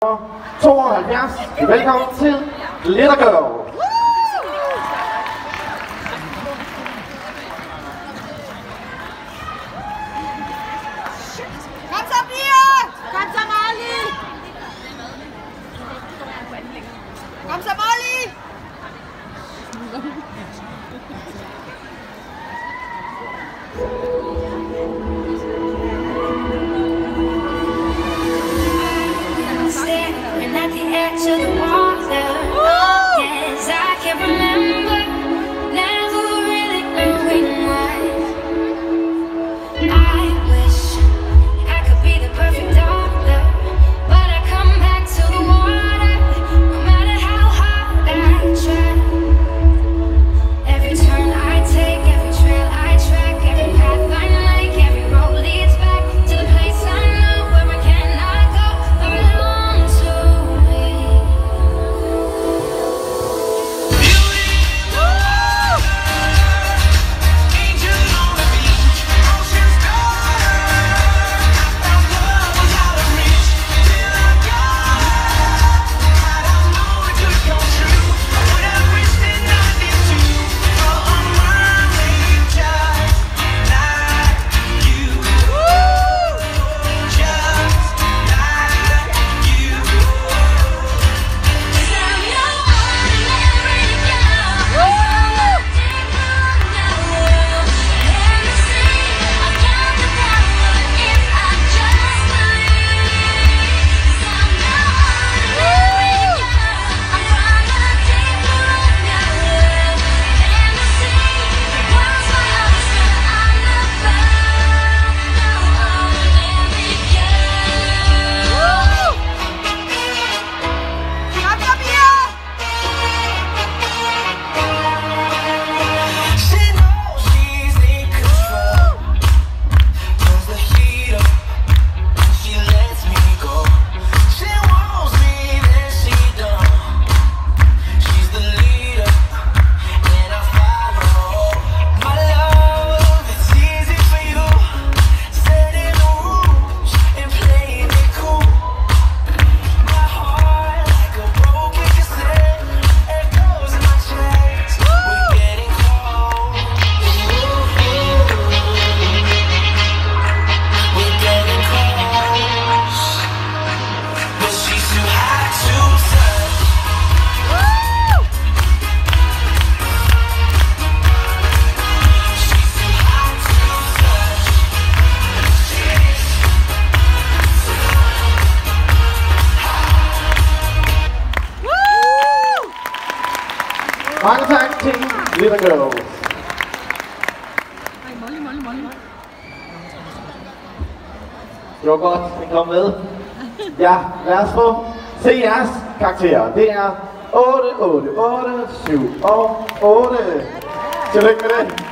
72. Velkommen til Glitter Girl. Kom så, piger! Kom så, Molly! Kom så, Molly! Staring at the edge of the water. Yes, I can remember never really knowing why. I wish I could be the perfect daughter, but I come back to the water no matter how hard I try. Every turn I take, every trail I track, every path I make, every road leads back to the place I know where I cannot go but belong to me. Angel on the beach, ocean's daughter. I found love was out of reach till I got her. Had I known it could come true, I would have wished it not been too. For a mermaid just like you, just like you. 'Cause I'm no ordinary girl. I'm a deep underworld. Let me see, I've got the power if I just believe. 'Cause I'm no ordinary girl. I'm from a deeper underworld. Let me see, the world's my oyster. I'm the first, no ordinary girl. Kom så, piger! She knows she's in control. Turns the heat up, she lets me go. She wants me, then she don't. She's the leader, and I follow. My love, it's easy for you. Setting the rules and playing it cool. My heart like a broken cassette, echoes in my chest. We're getting close. We're getting close, but she's too hot to touch. She's too hot to touch. Mange tak til Glitter Girl. Det var godt, den kom med. Ja, lad os få se jeres karakterer. Det er 8, 8, 8, 7 og 8. Tillykke med det.